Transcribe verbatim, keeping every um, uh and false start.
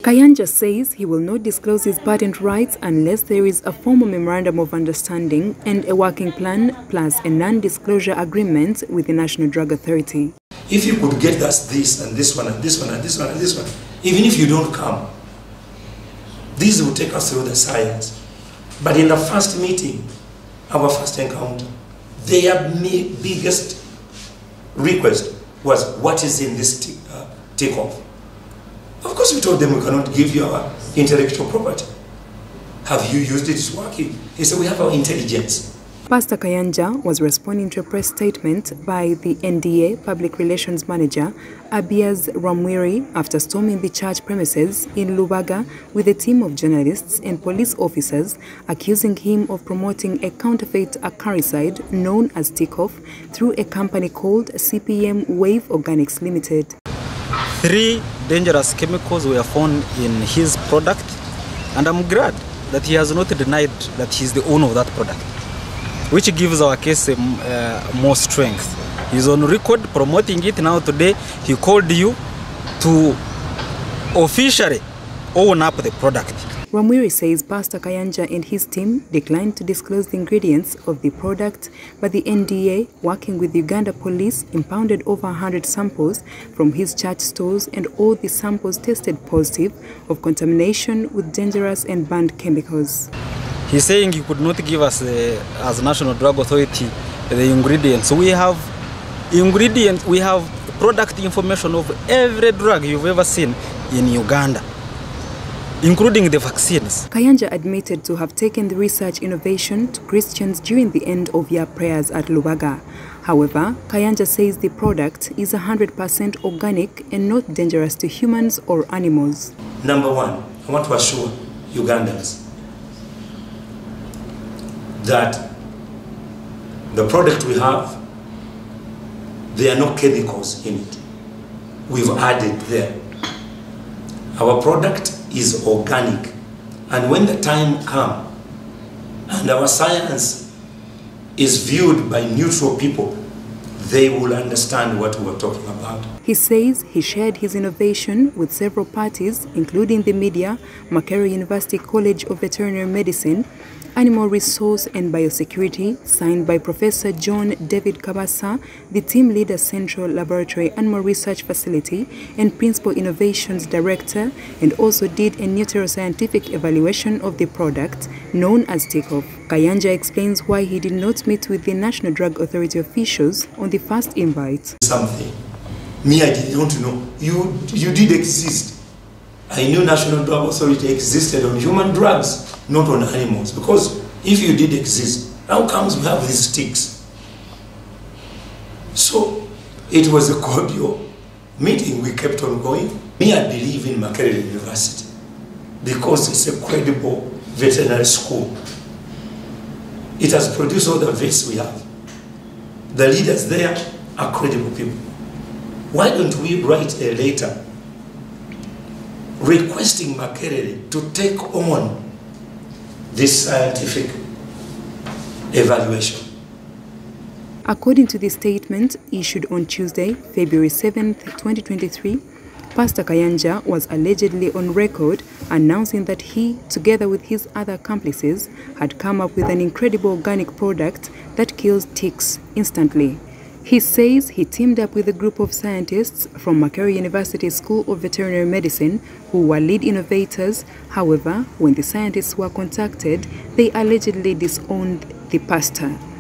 Kayanja says he will not disclose his patent rights unless there is a formal memorandum of understanding and a working plan plus a non-disclosure agreement with the National Drug Authority. If you could get us this and this one and this one and this one and this one, even if you don't come, these will take us through the science. But in the first meeting, our first encounter, their biggest request was, what is in this uh, takeoff? Of course we told them we cannot give you our intellectual property. Have you used it? It's working. He said, we have our intelligence. Pastor Kayanja was responding to a press statement by the N D A Public Relations Manager, Abias Ramwiri, after storming the church premises in Lubaga with a team of journalists and police officers, accusing him of promoting a counterfeit acaricide known as Takeoff through a company called C P M Wave Organics Limited. Three dangerous chemicals were found in his product, and I'm glad that he has not denied that he is the owner of that product, which gives our case uh, more strength. He's on record promoting it. Now today he called you to officially own up the product. Ramwiri says Pastor Kayanja and his team declined to disclose the ingredients of the product, but the N D A, working with Uganda police, impounded over one hundred samples from his church stores, and all the samples tested positive of contamination with dangerous and banned chemicals. He's saying he could not give us, uh, as National Drug Authority, the ingredients. We have ingredients, we have product information of every drug you've ever seen in Uganda, including the vaccines. Kayanja admitted to have taken the research innovation to Christians during the end of year prayers at Lubaga. However, Kayanja says the product is one hundred percent organic and not dangerous to humans or animals. Number one, I want to assure Ugandans that the product we have, there are no chemicals in it. We've added there. Our product is organic, and when the time comes and our science is viewed by neutral people, they will understand what we're talking about. He says he shared his innovation with several parties, including the media, Makerere University College of Veterinary Medicine, Animal Resource and Biosecurity, signed by Professor John David Kabasa, the team leader Central Laboratory Animal Research Facility and Principal Innovations Director, and also did a neuroscientific evaluation of the product known as Takeoff. Kayanja explains why he did not meet with the National Drug Authority officials on the first invite. Something. Me, I did not know. You, you did exist. I knew National Drug Authority existed on human drugs, not on animals. Because if you did exist, how comes we have these sticks? So it was a cordial meeting. We kept on going. Me, I believe in Makerere University because it's a credible veterinary school. It has produced all the vets we have. The leaders there are credible people. Why don't we write a letter requesting Makerere to take on this scientific evaluation? According to the statement issued on Tuesday, February seventh, twenty twenty-three, Pastor Kayanja was allegedly on record announcing that he, together with his other accomplices, had come up with an incredible organic product that kills ticks instantly. He says he teamed up with a group of scientists from Makerere University School of Veterinary Medicine who were lead innovators. However, when the scientists were contacted, they allegedly disowned the pastor.